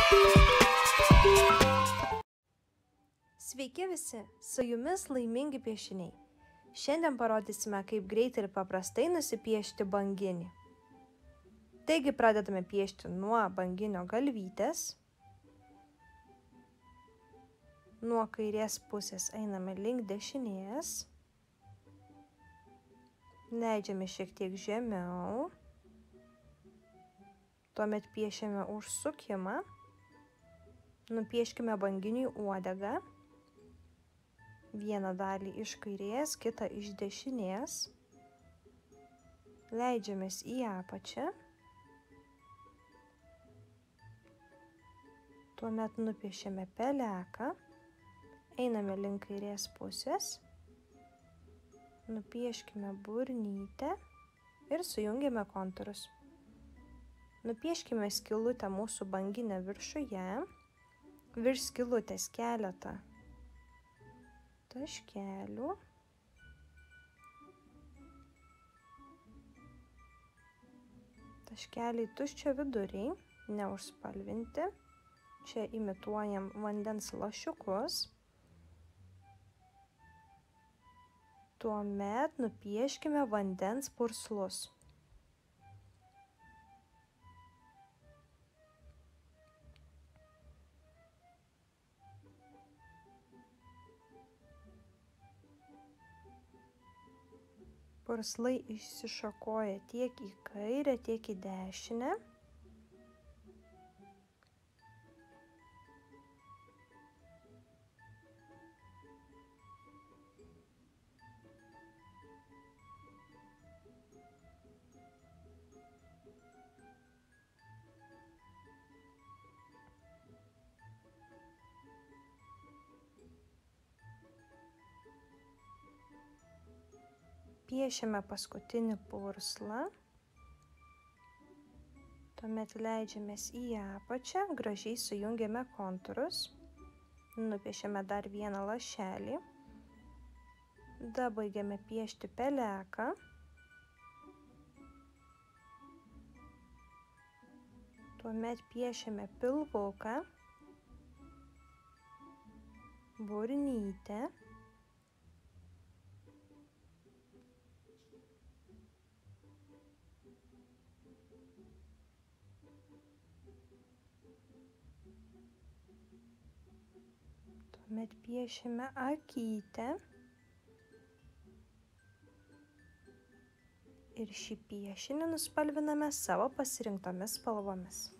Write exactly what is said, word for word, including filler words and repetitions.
Sveiki visi, su jumis laimingi piešiniai. Šiandien parodysime, kaip greitai ir paprastai nusipiešti banginį. Taigi pradedame piešti nuo banginio galvytės. Nuo kairės pusės einame link dešinės. Leidžiame šiek tiek žemiau. Tuomet piešiame užsukimą. Nupieškime banginiui uodegą. Vieną dalį iš kairės, kitą iš dešinės. Leidžiamės į apačią. Tuomet nupiešiame peleką. Einame link kairės pusės. Nupieškime burnytę ir sujungiame kontūrus. Nupieškime skylutę mūsų banginio viršuje. Virš skylutės keletą taškelių. Taškeliai tuščio viduriai, neužspalvinti. Čia imituojam vandens lašiukus. Tuomet nupieškime vandens purslus. Purslai išsišakoja tiek į kairę, tiek į dešinę. Piešiame paskutinį purslą. Tuomet leidžiamės į apačią, gražiai sujungiame kontūrus. Nupiešiame dar vieną lašelį. Dabaigiame piešti peleką. Tuomet piešiame pilvuką, burnytę. Tuomet piešiame akytę. Ir šį piešinį nuspalviname savo pasirinktomis spalvomis.